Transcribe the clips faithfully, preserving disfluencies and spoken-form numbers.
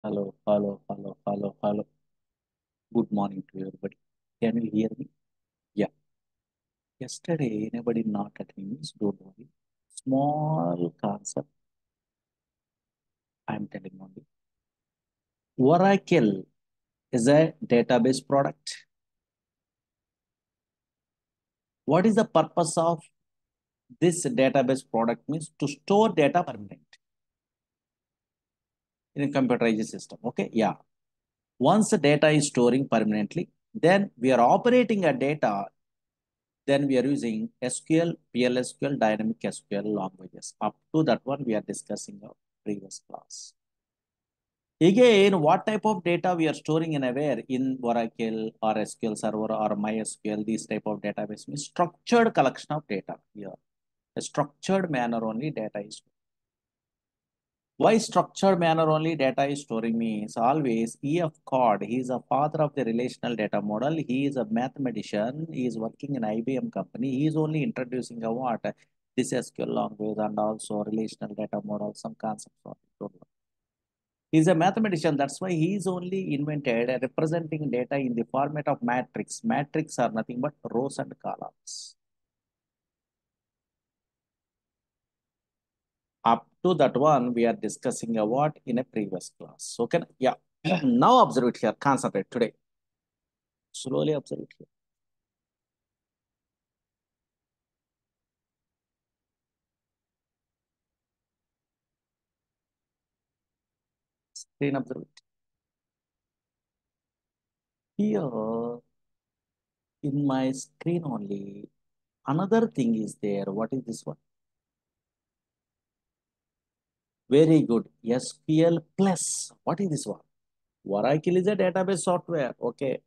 Hello, hello, hello, hello, hello. Good morning to everybody. Can you hear me? Yeah. Yesterday, anybody not at me means don't worry. Small concept I'm telling only. Oracle is a database product. What is the purpose of this database product? Means to store data permanent in a computerized system. Okay. Yeah. Once the data is storing permanently, then we are operating a data. Then we are using S Q L, P L S Q L, dynamic S Q L languages. Up to that one, we are discussing our previous class. Again, what type of data we are storing in a where in Oracle or S Q L Server or MySQL, these type of database means structured collection of data here. A structured manner only data is stored. Why structured manner only data is storing means always E F Cod, he is a father of the relational data model. He is a mathematician. He is working in I B M company. He is only introducing a what? This S Q L language and also relational data model, some concepts of it. He is a mathematician. That's why he is only invented representing data in the format of matrix. Matrix are nothing but rows and columns. Up to that one, we are discussing a what in a previous class. Okay, yeah. Now observe it here. Concentrate today. Slowly observe it here. Screen observe it. Here in my screen only, another thing is there. What is this one? Very good. S Q L plus. What is this one? Oracle is a database software. Okay.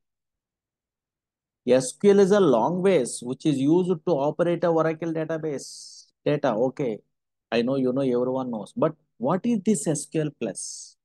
S Q L is a language which is used to operate a Oracle database data. Okay. I know you know everyone knows. But what is this S Q L plus?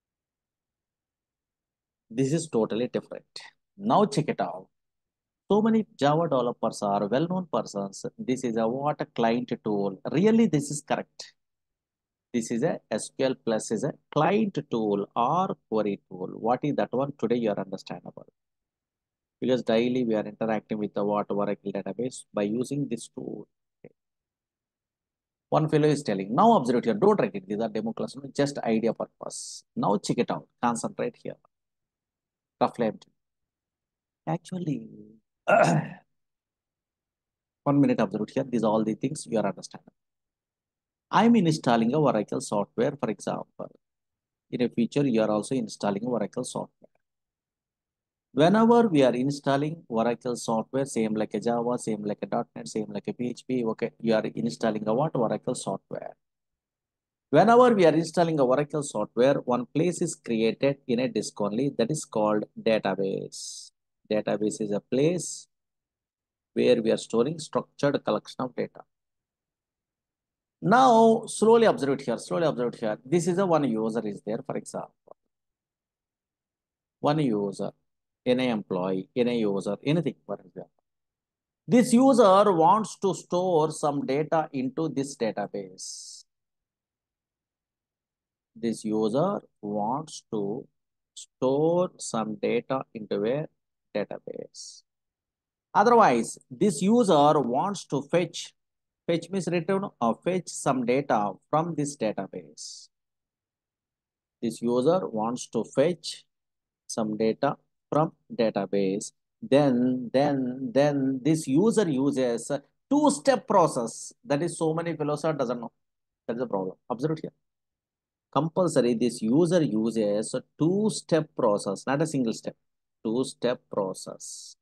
This is totally different. Now check it out. So many Java developers are well-known persons. This is a what a client tool. Really, this is correct. This is a S Q L plus is a client tool or query tool. What is that one? Today you are understandable. Because daily we are interacting with the what Oracle database by using this tool. Okay. One fellow is telling, now observe here, don't write it. These are demo class, just idea purpose. Now check it out. Concentrate here. Roughly empty. Actually, one minute observe here. These are all the things you are understanding. I'm installing a Oracle software, for example. In a future, you are also installing Oracle software. Whenever we are installing Oracle software, same like a Java, same like a dot net, same like a P H P, okay, you are installing a what? Oracle software. Whenever we are installing a Oracle software, one place is created in a disk only, that is called database. Database is a place where we are storing structured collection of data. Now, slowly observe it here, slowly observe it here. This is a one user is there, for example. One user, any employee, any user, anything, for example. This user wants to store some data into this database. This user wants to store some data into a database. Otherwise, this user wants to fetch, fetch means return or fetch some data from this database. This user wants to fetch some data from database. Then, then, then this user uses a two-step process. That is so many philosophers doesn't know. That is the problem. Observe it here. Compulsory, this user uses a two-step process, not a single step. Two-step process.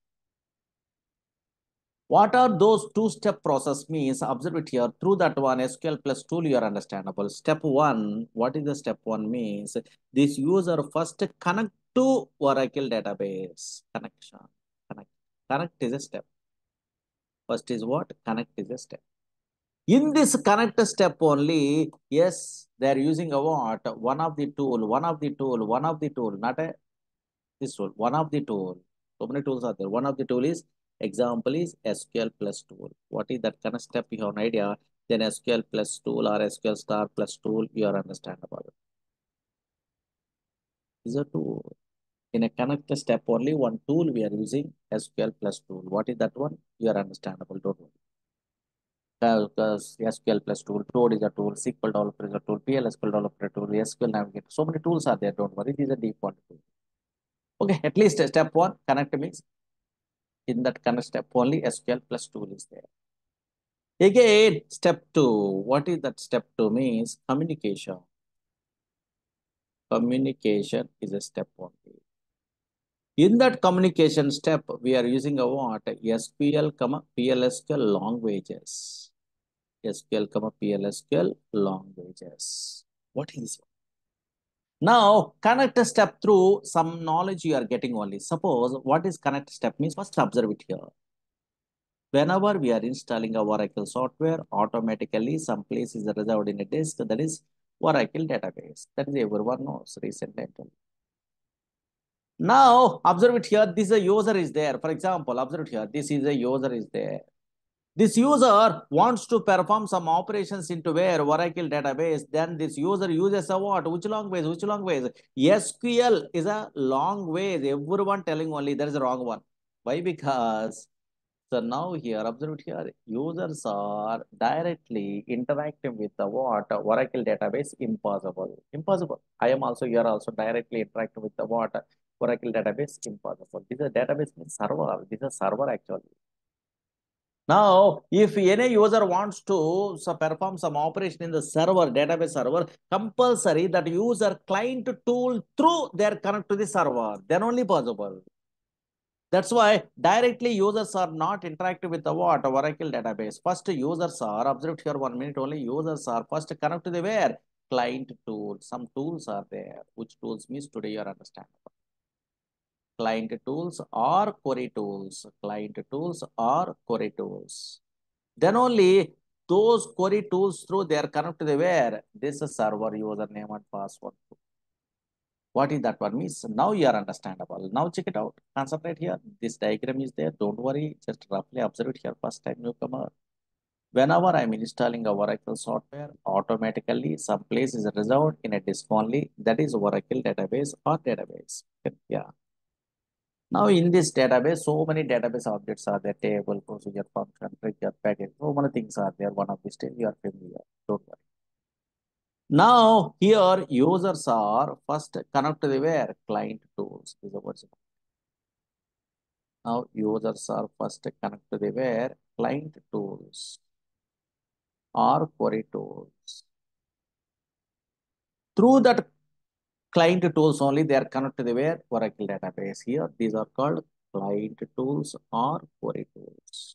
What are those two-step process means? Observe it here. Through that one S Q L plus tool, you are understandable. Step one, what is the step one means? This user first connect to Oracle database. Connection. Connect. Connect is a step. First is what? Connect is a step. In this connect step only, yes, they are using a what? One of the tool, one of the tool, one of the tool, not a this tool, one of the tool. So many tools are there. One of the tool is example is S Q L plus tool. What is that kind of step? You have an idea. Then S Q L plus tool or S Q L star plus tool, you are understandable. is a tool. In a connector step only, one tool we are using S Q L plus tool. What is that one? You are understandable, don't worry. Because S Q L plus tool, Toad is a tool, S Q L developer is a tool, P L S Q L developer is a tool, S Q L navigator. So many tools are there, don't worry. These are default tools. Okay, at least step one, connect means in that connect step only S Q L plus tool is there. Again, step two. What is that step two means? Communication. Communication is a step one. In that communication step, we are using a what? S Q L, comma, P L S Q L languages. S Q L, comma, P L S Q L languages. What is it? Now, connect a step through some knowledge you are getting only. Suppose what is connect step means, first observe it here. Whenever we are installing a Oracle software, automatically some place is reserved in a disk, that is Oracle database. That is everyone knows recently. Now, observe it here. This is a user is there. For example, observe it here. This is a user is there. This user wants to perform some operations into where Oracle database. Then this user uses a what? Which language? Which language? S Q L is a language. Everyone telling only that is the wrong one. Why? Because so now here, observe it here, users are directly interacting with the what? Oracle database, impossible. Impossible. I am also here also directly interacting with the what? Oracle database, impossible. This is a database means server. This is a server actually. Now, if any user wants to so perform some operation in the server, database server, compulsory that user client tool through their connect to the server, then only possible. That's why directly users are not interactive with the what? Oracle database. First users are, observed here one minute only, users are first connect to the where? Client tool. Some tools are there. Which tools means today you are understanding. Client tools or query tools. Client tools or query tools. Then only those query tools through they are connect to the where? This is server username and password. What is that one means? Now you are understandable. Now check it out. Concentrate here. This diagram is there. Don't worry. Just roughly observe it here. First time newcomer. Whenever I'm installing a Oracle software, automatically some place is reserved in a disk only. That is Oracle database or database. Yeah. Now in this database, so many database objects are there. Table, procedure, function, trigger, package. So many things are there. One of these things you are familiar. Don't worry. Now here users are first connect to the where? Client tools is the word. Now users are first connect to the where? Client tools or query tools. Through that client tools only they are connected to the where? Oracle database. Here these are called client tools or query tools.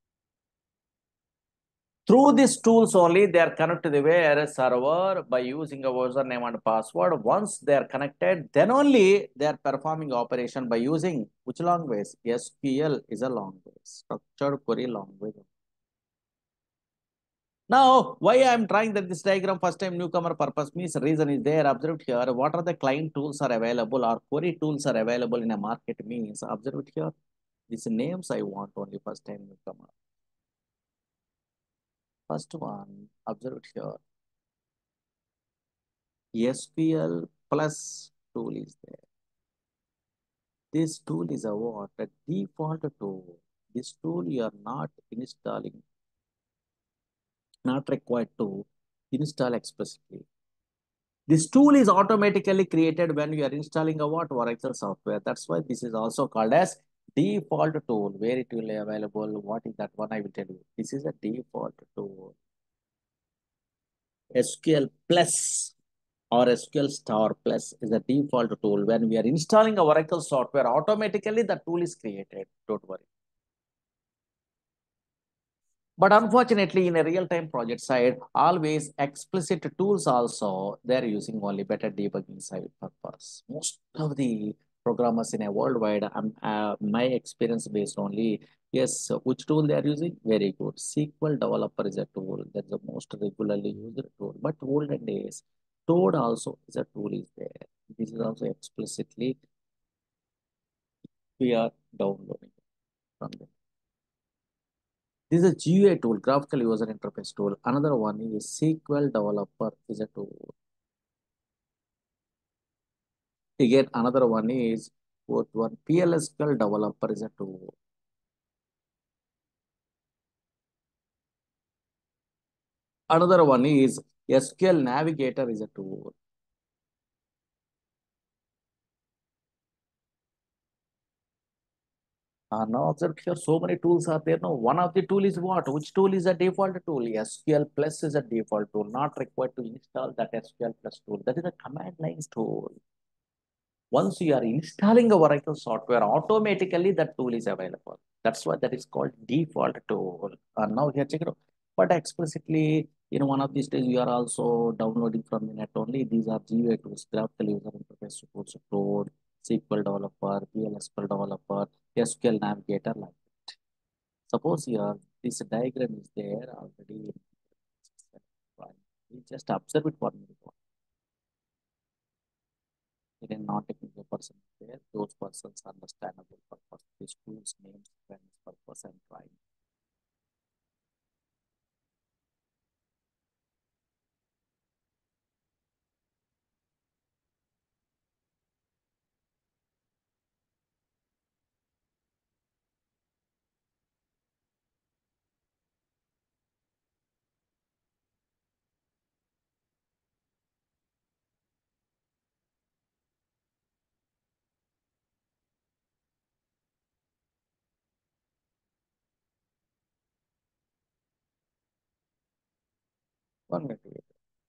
Through these tools only, they are connected to the where server by using a username and password. Once they are connected, then only they are performing operation by using which language? S Q L is a language, structured query language. Now, why I am trying that this diagram first time newcomer purpose means reason is there. Observed here. What are the client tools are available or query tools are available in a market means observed here. These names I want only first time newcomer. First one, observe it here. S Q L plus tool is there. This tool is a what? A default tool. This tool you are not installing, not required to install explicitly. This tool is automatically created when you are installing a what? Oracle software. That's why this is also called as default tool. Where it will be available? What is that one? I will tell you. This is a default tool. S Q L plus or S Q L star plus is a default tool. When we are installing a Oracle software, automatically the tool is created. Don't worry. But unfortunately, in a real-time project side, always explicit tools also, they're using only better debugging side purpose. Most of the programmers in a worldwide, um, uh, my experience based only, yes, which tool they are using? Very good. S Q L developer is a tool. That's the most regularly used tool. But olden days, Toad also is a tool is there. This is also explicitly we are downloading from them. This is a G U I tool, graphical user interface tool. Another one is S Q L developer is a tool. Again, another one is fourth one, P L S Q L developer is a tool. Another one is S Q L navigator is a tool. Uh, now observe here, so many tools are there. No, one of the tool is what? Which tool is a default tool? S Q L plus is a default tool, not required to install that S Q L plus tool. That is a command line tool. Once you are installing a Oracle software, automatically that tool is available. That's why that is called default tool. And now here check it out. But explicitly, in one of these days, you are also downloading from the net only. These are G U I tools, graphical user interface support, support, S Q L developer, P L S Q L developer, S Q L navigator. Like suppose here this diagram is there already. We just observe it for me. It is not technical person there. Those persons understandable purpose. The school's names, friends, purpose, and trying. One minute.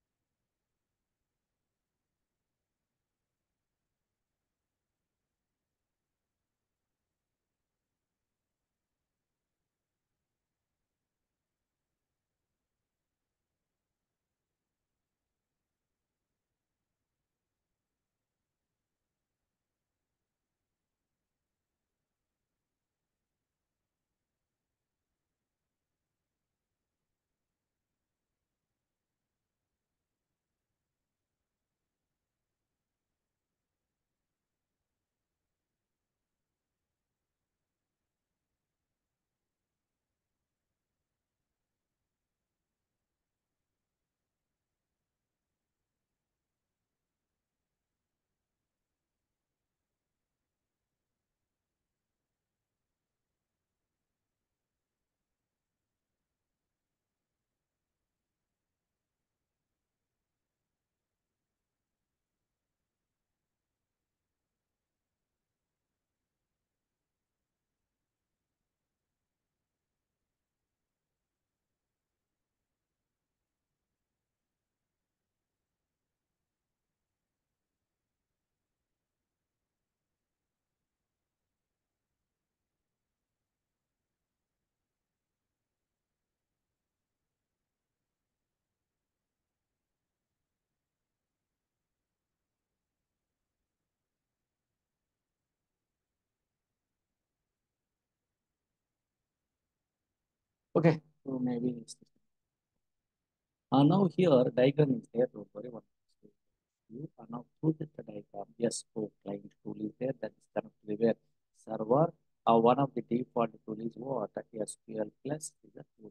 Okay, so maybe it's uh, now here diagram is there. Don't worry. What you are now through the diagram. Yes, so client tool is there that is connected where server. Uh, one of the default tool is what? S Q L plus is a tool.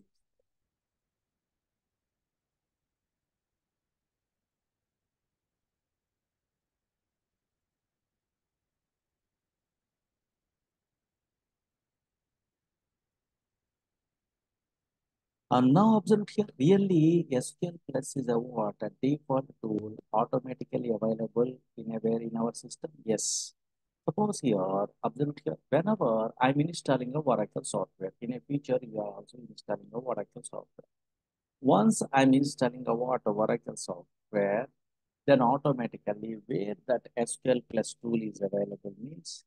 And now observe here, really S Q L Plus is a what? A default tool automatically available in a where in our system? Yes. Suppose here, observe here, whenever I'm installing a Oracle software, in a future you are also installing a Oracle software. Once I'm installing a what Oracle software, then automatically where that S Q L Plus tool is available means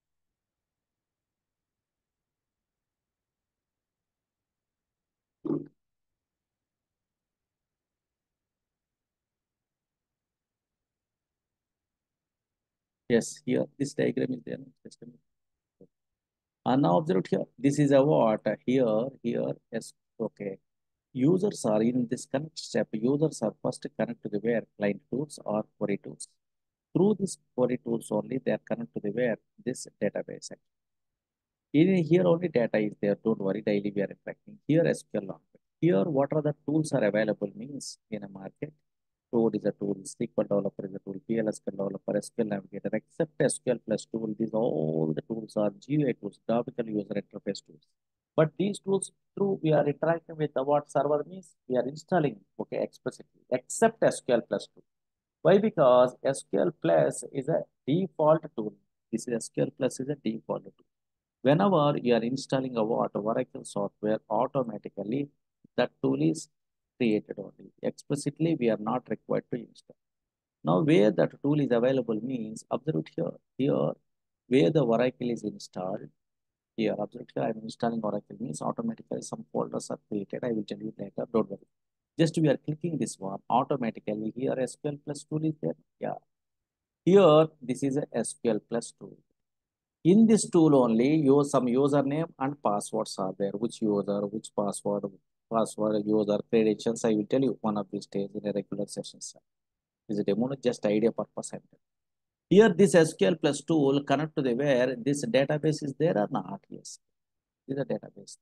yes, here this diagram is there. Just a minute. And now observe here, this is a what? Here, here, yes, okay. Users are in this connect step. Users are first connect to the where client tools or query tools. Through this query tools only, they are connect to the where this database. In here only data is there. Don't worry, daily we are interacting. Here S Q L object. Here, what are the tools are available means in a market. Code is a tool, S Q L developer is a tool, P L S Q L developer, S Q L navigator, except S Q L plus tool. These all the tools are G U I tools, graphical user interface tools. But these tools, through we are interacting with the what server means, we are installing, okay, explicitly, except S Q L plus tool. Why? Because S Q L plus is a default tool. This is S Q L plus is a default tool. Whenever you are installing a what Oracle software, automatically that tool is created only. Explicitly, we are not required to install. Now, where that tool is available means, observe it here. Here, where the Oracle is installed, here, observe here, I'm installing Oracle means automatically some folders are created. I will tell you later, don't worry. Just we are clicking this one, automatically here S Q L plus tool is there. Yeah. Here, this is a S Q L plus tool. In this tool only, use some username and passwords are there. Which user, which password, password, user, credentials. I will tell you one of these days in a regular session. This is a demo, just idea purpose. Here, this S Q L plus tool connect to the where this database is there or not? Yes, this is a database.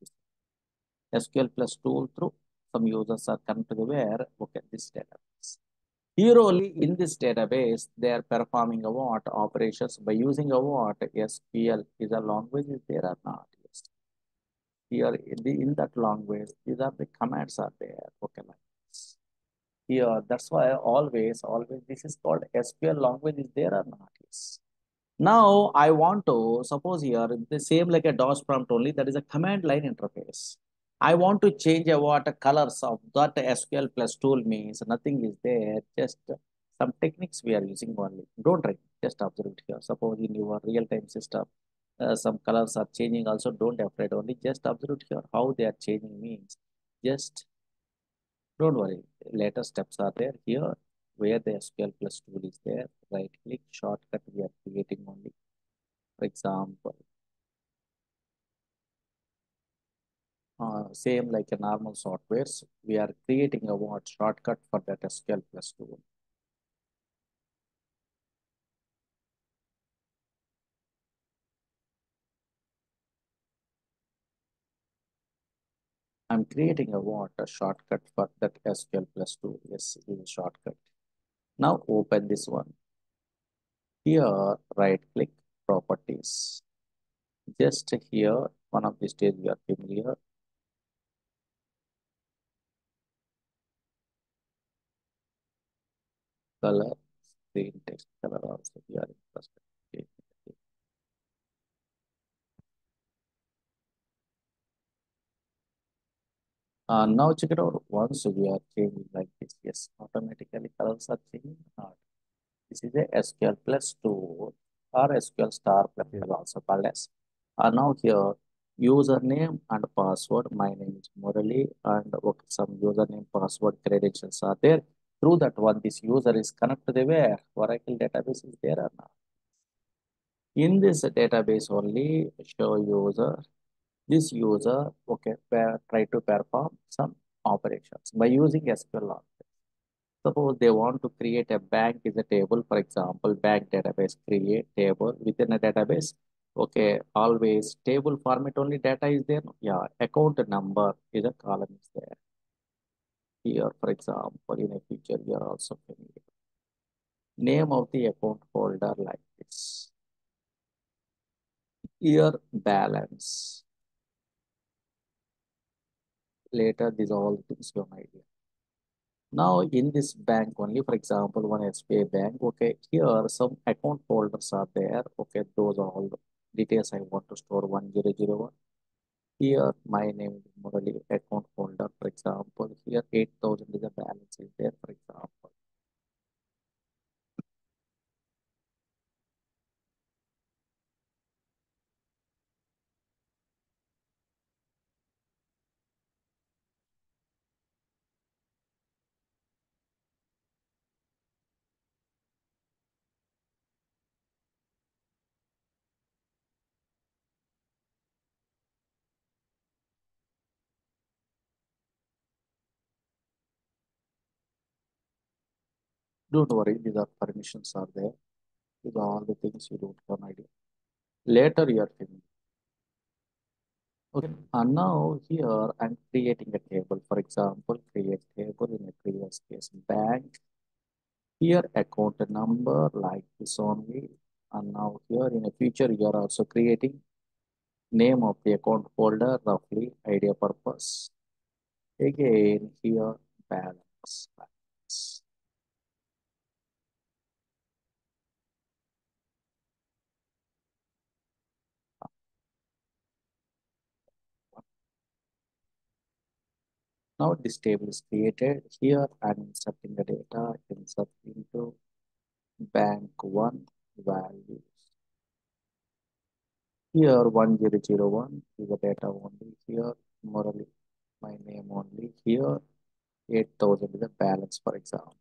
S Q L plus tool through some users are connected to the where, okay, this database. Here only in this database, they are performing a what operations by using a what S Q L is a language is there or not? Yes. Here in, the, in that language, these are the commands are there. Okay, like this. Here, that's why always, always this is called S Q L language is there or not? Yes. Now I want to suppose here the same like a DOS prompt only, that is a command line interface. I want to change a what colors of that S Q L plus tool means nothing is there, just some techniques we are using only. Don't write, just observe it here. Suppose in your real-time system, uh, some colors are changing also, don't afraid only, just observe it here. How they are changing means, just don't worry. Later steps are there here where the S Q L plus tool is there. Right click, shortcut we are creating only. For example, uh, same like a normal softwares, we are creating a what shortcut for that S Q L plus tool. I'm creating a what a shortcut for that S Q L plus tool. Yes, this is a shortcut. Now open this one. Here, right click properties. Just here, one of the stage we are familiar. Color, screen text color also we are interested. Okay. Uh, now check it out. Once we are changing like this, yes, automatically colors are changing. Not. This is a S Q L plus tool or S Q L star plus also called as. Uh, now here, username and password. My name is Murali and okay, some username, password, credentials are there. Through that one, this user is connected to the where Oracle database is there or not. In this database only, show user. This user, okay, try to perform some operations by using S Q L. Suppose they want to create a bank is a table, for example, bank database, create table within a database. Okay, always table format only data is there. Yeah, account number is a column is there. Here, for example, in a future, we are also familiar. Name of the account holder like this. Here, balance. Later, these all things you might idea. Now, in this bank only, for example, one S B I bank, okay, here some account holders are there. Okay, those are all the details I want to store one zero zero one. Here, my name is Murali, account holder, for example. Here, eight thousand is a balance is there, for example. Don't worry, these are permissions are there. These are all the things you don't have an idea. Later, you are finished. Okay, and now here I'm creating a table. For example, create table in a previous case bank. Here account number like this only. And now here in the future, you are also creating name of the account folder, roughly idea purpose. Again, here balance. balance. Now this table is created. Here I'm inserting the data, insert into bank one values. Here one zero zero one is the data only. Here morally my name only. Here eight thousand is the balance, for example.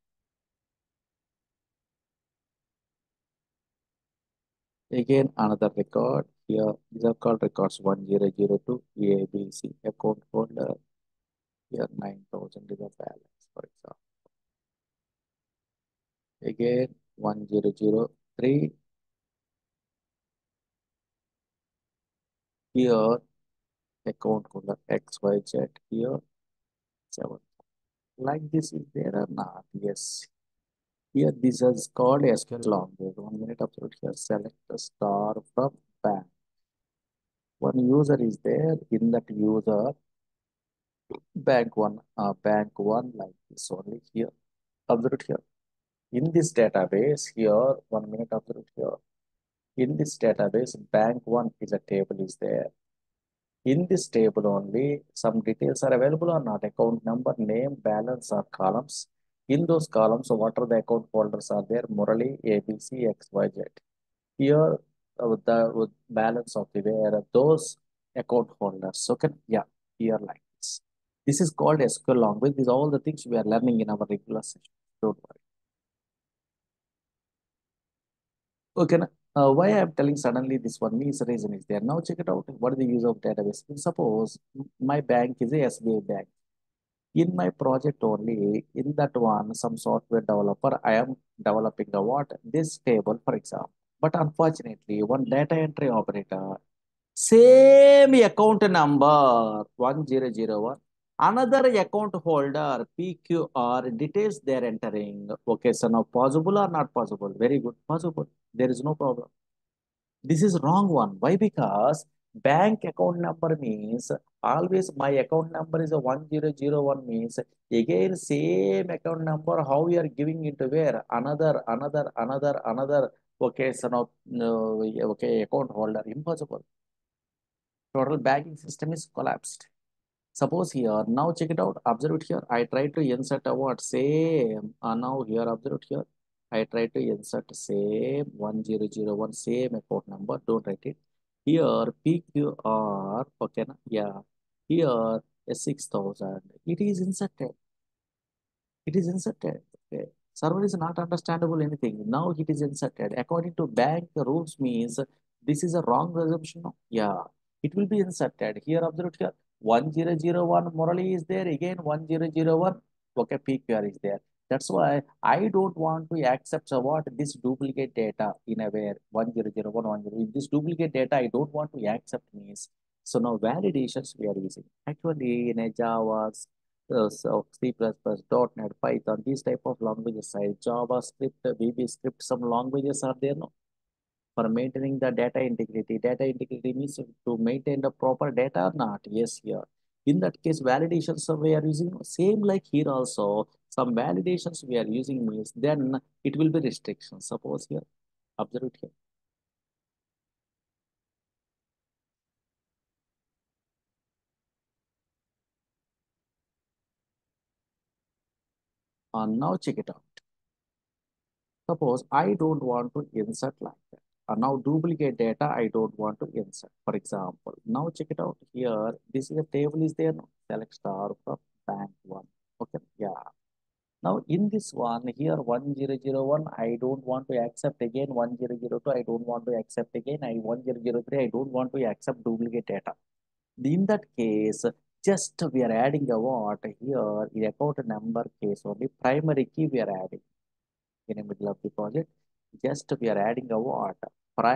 Again another record. Here these are called records one zero zero two A B C account holder. Here nine thousand is the balance, for example. Again one zero zero three. Here account holder X Y Z. Here seven. Like this is there or not? Yes. Here this is called S Q L language. One minute absolute here. Select the star from bank. One user is there. In that user, bank one, uh, bank one like this only here. Observe here. In this database here, one minute observe here. In this database, bank one is a table is there. In this table only, some details are available or not. Account number, name, balance are columns. In those columns, so what are the account folders are there? Morally, A B C, X Y Z. Here, uh, with the with balance of the where those account holders. So can yeah, here like this. This is called S Q L language. These are all the things we are learning in our regular session. Don't worry. Okay, now, uh, why I'm telling suddenly this one means reason is there. Now check it out. What is the use of database? Suppose my bank is a S B I bank. In my project only, in that one, some software developer, I am developing a what? This table, for example. But unfortunately, one data entry operator, same account number one zero zero one, another account holder P Q R details they're entering. Okay, so now possible or not possible? Very good, possible. There is no problem. This is wrong one. Why? Because bank account number means always my account number is a one zero zero one means again same account number how you are giving into where another another another another okay so now no, okay account holder impossible. Total banking system is collapsed. Suppose here, now check it out, observe it here. I try to insert a what? Same. Uh, now here, observe it here. I try to insert same one zero zero one, same account number. Don't write it. Here, P Q R, okay, na? Yeah. Here, a six thousand. It is inserted. It is inserted. Okay. Server is not understandable anything. Now it is inserted. According to bank rules means this is a wrong assumption. No? Yeah. It will be inserted. Here observe here. one zero zero one morally is there. Again one zero zero one. Okay, P Q R is there. That's why I don't want to accept so what this duplicate data in a where one zero zero one one zero. This duplicate data I don't want to accept means. So now validations we are using. Actually in a Java uh, so C++, .NET, Python, these type of languages, side JavaScript, V B script, some languages are there no? For maintaining the data integrity. Data integrity means to maintain the proper data or not? Yes, here. In that case, validations we are using same like here also. Some validations we are using means then it will be restrictions. Suppose here, observe it here. And now check it out. Suppose I don't want to insert like that. Uh, now duplicate data I don't want to insert. For example, now check it out here. This is a table is there. No? Select star from bank one. Okay, yeah. Now in this one here one zero zero one I don't want to accept again one zero zero two I don't want to accept again I one zero zero three I don't want to accept duplicate data. In that case, just we are adding a what here in account number case only primary key we are adding in the middle of the project. Just we are adding a what?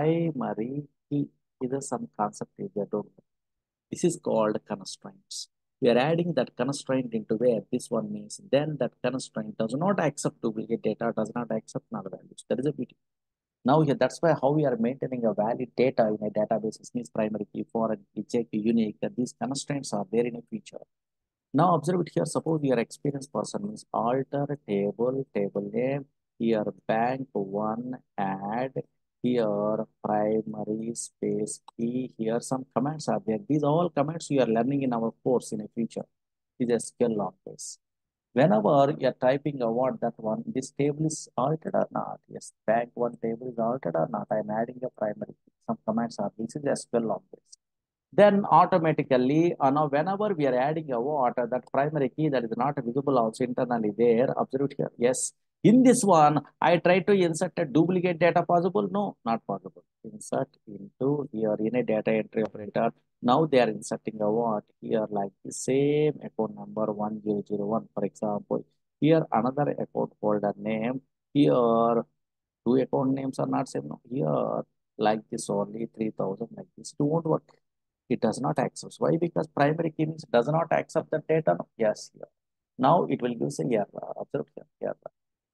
Primary key. Is there some concept is there? Don't know. This is called constraints. We are adding that constraint into where this one means then that constraint does not accept duplicate data, does not accept null values. That is a beauty. Now here, that's why how we are maintaining a valid data in a database means primary key, foreign key, check, unique, that these constraints are there in a feature. Now observe it here. Suppose your experienced person means alter table, table name, here bank one, add, here primary space key, here some commands are there. These all commands we are learning in our course in a future. Is a skill long base. Whenever you're typing a word, that one, this table is altered or not. Yes, bank one table is altered or not. I'm adding a primary key. Some commands are, this is S Q L long base. Then automatically, uh, now whenever we are adding a water, that primary key that is not visible also internally there, observe it here. Yes, in this one, I try to insert a duplicate data possible. No, not possible. Insert into here in a data entry operator. Now they are inserting a what here like the same account number one zero zero one, for example. Here another account folder name. Here two account names are not same. No, here like this only three thousand like this. It won't work. It does not accept. Why? Because primary key means does not accept the data. No? Yes, here. Now it will give say error. Observe here. Error.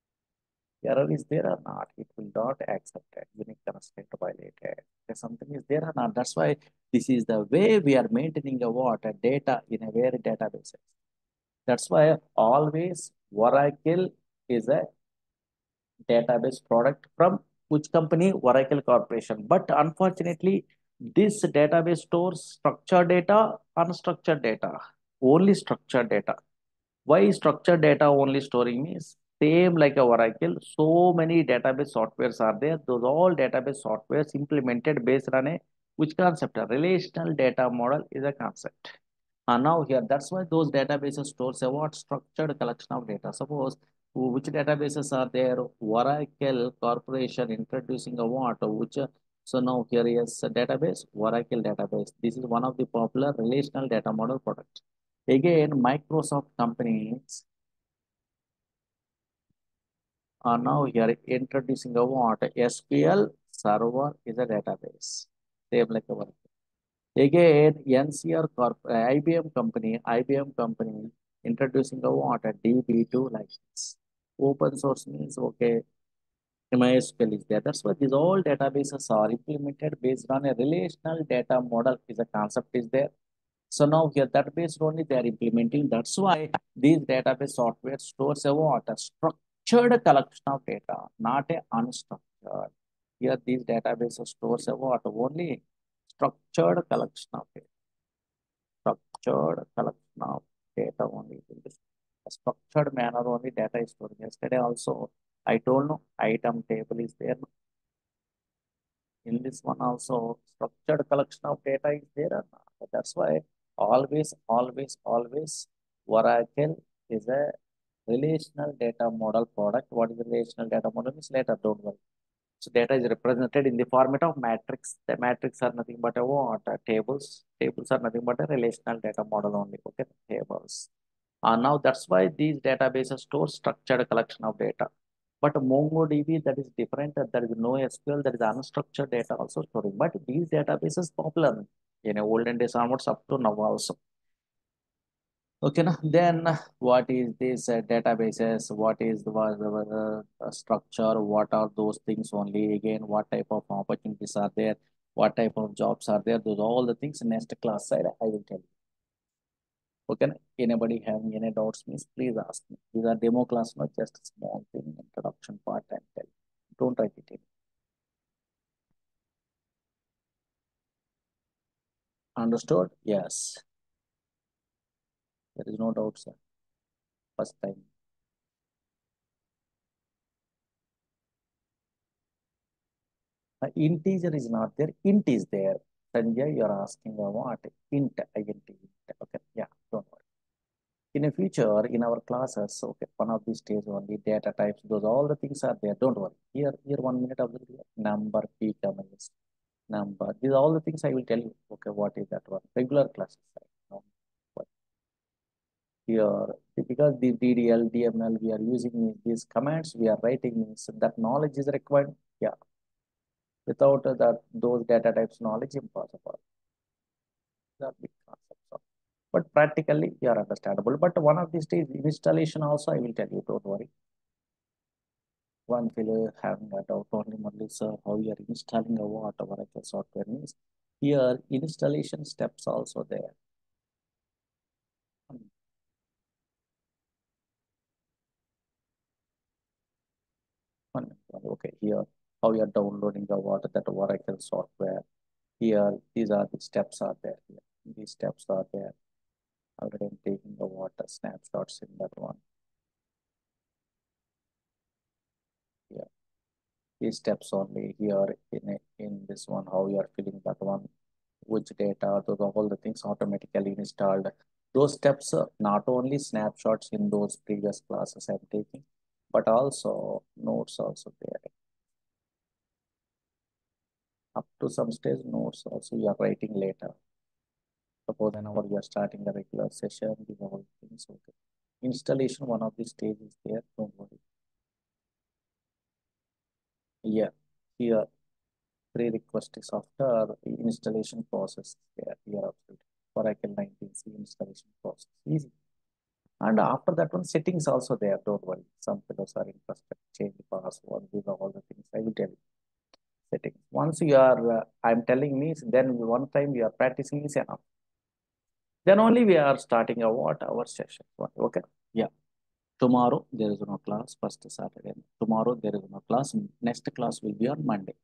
Error is there or not? It will not accept it. Unique constraint violated. If something is there or not. That's why this is the way we are maintaining a what? A data in a very database. That's why always Oracle is a database product from which company? Oracle Corporation. But unfortunately, this database stores structured data, unstructured data, only structured data. Why structured data only storing means same like a Oracle, so many database softwares are there. Those all database softwares implemented based on a which concept? A relational data model is a concept. And now here, that's why those databases stores a what structured collection of data. Suppose which databases are there? Oracle Corporation introducing a what? Which so now here is a database, Oracle database. This is one of the popular relational data model products. Again, Microsoft companies are now here introducing a what? S Q L server is a database. Same like a Oracle. Again, N C R Corp, uh, I B M company, I B M company introducing a what? A D B two license. Open source means okay, MySQL is there. That's why these all databases are implemented based on a relational data model is a concept is there. So now here that based only they are implementing. That's why these database software stores a what? A structured collection of data, not a unstructured. Here these databases stores a what? Only structured collection of data. Structured collection of data only. In this structured manner only data is stored. Yesterday also I told no item table is there. In this one also structured collection of data is there or not. That's why always, always, always Oracle is a relational data model product. What is the relational data model? Means later, don't worry. So data is represented in the format of matrix. The matrix are nothing but a what? A tables. Tables are nothing but a relational data model only. Okay, tables. Uh, now that's why these databases store structured collection of data. But MongoDB, that is different. There is no S Q L, there is unstructured data also storing. But these databases popular in olden days onwards up to now also. Okay, now then what is this uh, databases? What is the, the uh, structure? What are those things only? Again, what type of opportunities are there? What type of jobs are there? Those all the things next class side I will tell you. Okay, anybody having any doubts, means please ask me. These are demo class, not just a small thing, introduction part and tell. Don't write it in. Understood? Yes. There is no doubt, sir. First time. Uh, integer is not there. Int is there. Sanjay, you're asking uh, what? Int, int, int. Okay, yeah, don't worry. In the future, in our classes, okay, one of these days only data types, those all the things are there. Don't worry. Here, here, one minute of the video. Number, P, comments, number. These are all the things I will tell you. Okay, what is that one? Regular classes. Right? No, but here, because the D D L, D M L, we are using these commands, we are writing means that knowledge is required. Yeah, without uh, that those data types knowledge impossible. The big concepts. but practically you are understandable. But one of these days installation also I will tell you, don't worry. One fellow having a doubt only, Murali sir, how you are installing a what Oracle software means. Here installation steps also there. Okay, here how you are downloading the what that Oracle software. Here these are the steps are there. Here these steps are there. Already I'm taking the water snapshots in that one. Yeah, these steps only here in a, in this one how you are filling that one, which data, those are all the things automatically installed. Those steps uh, not only snapshots in those previous classes I'm taking, but also notes also there. Up to some stage notes also you are writing later. Suppose whenever you are starting the regular session, these are all things okay. Installation, one of the stages there, don't worry. Yeah, here prerequisite is after the installation process there. Here absolutely. Oracle nineteen C installation process. Easy. And after that one, settings also there, don't worry. Some fellows are interested, change the password, these are all the things I will tell you. Settings. Once you are, uh, I'm telling me, then one time you are practicing is enough. Then only we are starting a what our session. Okay. Yeah. Tomorrow there is no class, first Saturday. Tomorrow there is no class. Next class will be on Monday.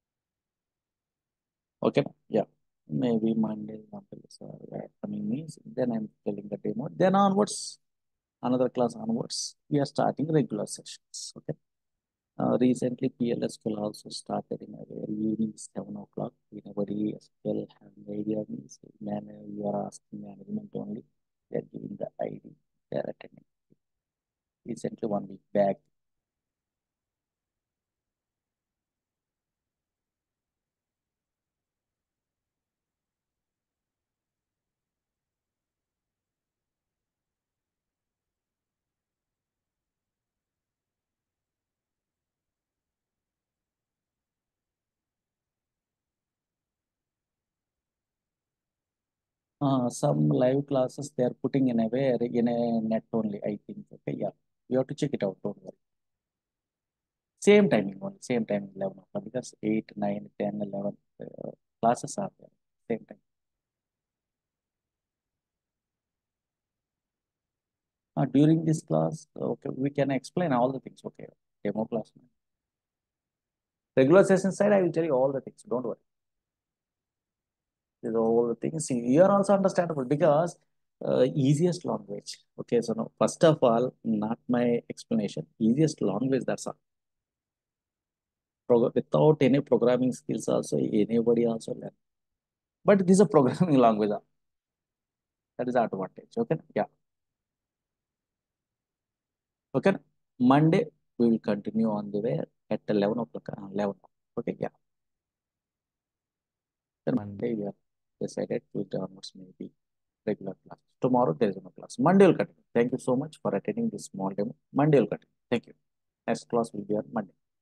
Okay. Yeah. Maybe Monday, Monday uh, coming means then I'm telling the demo. Then onwards, another class onwards, we are starting regular sessions. Okay. Uh, recently, P L S Q L also started in a very evening, seven o'clock. Nobody still have the idea means man, you are asking management only. They are giving the I D. They are attending. Recently, one week back. Uh, some live classes they are putting in a way in a net only, I think. Okay, yeah. You have to check it out, don't worry. Same timing only, same timing, eleven o'clock, because eight, nine, ten, eleven uh, classes are there. Same time. Uh, during this class, okay, we can explain all the things. Okay, demo class. Regular session side, I will tell you all the things. Don't worry. These are all the things. You are also understandable because uh, easiest language. Okay, so now first of all, not my explanation. Easiest language. That's all. Pro without any programming skills, also anybody also learn. But this is a programming language. That is the advantage. Okay. Yeah. Okay. Monday we will continue on the way at eleven o'clock. Uh, eleven. Okay. Yeah. Then Monday we have decided Tuesday onwards maybe regular class. Tomorrow there is no class. Monday will continue. Thank you so much for attending this small demo. Monday will continue. Thank you. Next class will be on Monday.